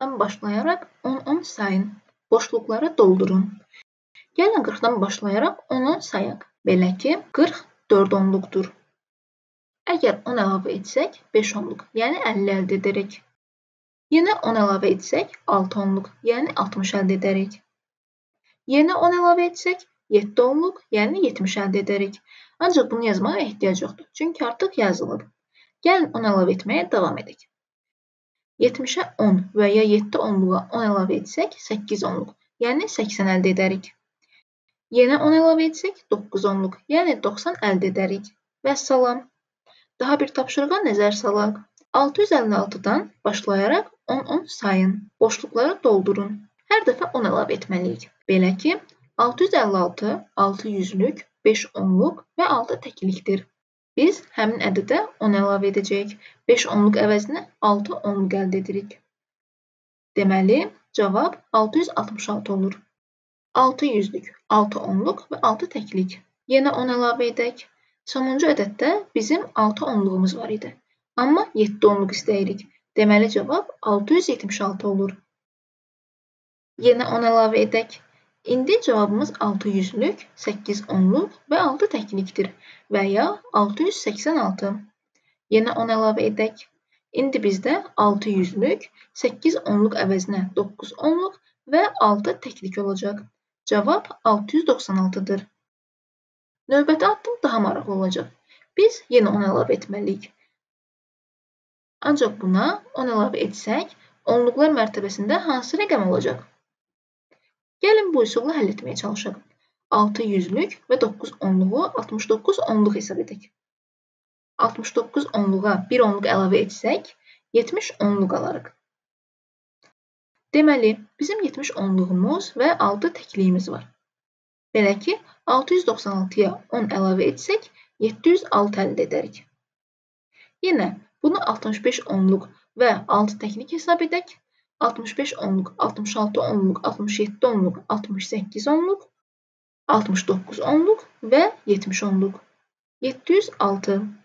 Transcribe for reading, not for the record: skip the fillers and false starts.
40'dan başlayaraq 10-10 sayın. Boşluqları doldurun. Gəlin 40'dan başlayaraq 10'u sayaq. Belə ki, 40 4 onluqdur. Əgər 10 əlavə etsək 5 onluq, yəni 50 əldə edərək. Yenə 10 əlavə etsək 6 onluq, yəni 60 əldə edərək. Yenə 10 əlavə etsək 7 onluq, yəni 70 əldə edərək. Ancaq bunu yazmağa ehtiyac yoxdur, çünki artıq yazılıb. Gəlin 10 əlavə etməyə davam edək. 70'ə 10 və ya 7 onluğa 10 əlavə etsək 8 onluq, yəni 80 əldə edərik. Yenə 10 əlavə etsək 9 onluq, yəni 90 əldə edərik. Vəssalam. Daha bir tapşırığa nəzər salaq. 656'dan başlayaraq 10-10 sayın. Boşluqları doldurun. Hər dəfə 10 əlavə etməliyik. Belə ki, 656 6 yüzlük, 5 onluq və 6 təklikdir. Biz həmin ədədə 10 əlavə edəcəyik. 5 onluq əvəzinə 6 onluq əldə edirik. Deməli, cavab 666 olur. 6 yüzlük, 6 onluq və 6 təklik. Yenə 10 əlavə edək. Sonuncu ədəddə bizim 6 onluğumuz var idi. Amma 7 onluq istəyirik. Deməli, cavab 676 olur. Yenə 10 əlavə edək. İndi cavabımız 6 yüzlük, 8 onluq və 6 təklikdir və ya 686. Yenə 10 əlavə edək. İndi bizdə 6 yüzlük, 8 onluq əvəzinə 9 onluq və 6 təklik olacaq. Cavab 696'dır. Növbəti addım daha maraqlı olacaq. Biz yenə 10 əlavə etməliyik. Ancaq buna 10 əlavə etsək, onluqlar mərtəbəsində hansı rəqəm olacaq? Gəlin bu üsulla həll etməyə çalışaq. 6 yüzlük və 9 onluğu 69 onluq hesab edək. 69 onluğa 1 onluq əlavə etsək, 70 onluq alarıq. Deməli, bizim 70 onluğumuz və 6 təkliyimiz var. Belə ki, 696'ya 10 əlavə etsək, 706 əldə edərik. Yenə bunu 65 onluq və 6 təklik hesab edək. 65 onluq, 66 onluq, 67 onluq, 68 onluq, 69 onluq və 70 onluq. 706.